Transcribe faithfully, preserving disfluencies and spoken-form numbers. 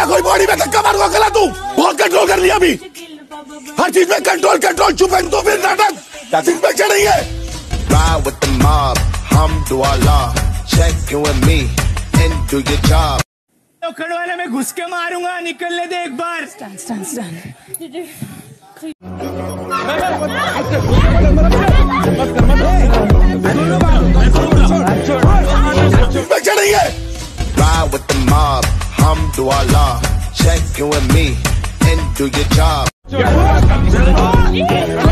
क्या कोई बॉडी में धक्का मारूंगा गला तू? बहुत कंट्रोल कर लिया अभी, हर चीज में कंट्रोल कंट्रोल। चुप है तो फिर नाटक सिक्स पैक चढ़ेंगे। Ride with the mob, hum do Allah, check you and me and do your job. लोखंड वाले में घुस के मारूंगा, निकलने दे एक बार। Stand, stand, stand. Ride with the mob, hum do Allah, check you and me and do your job.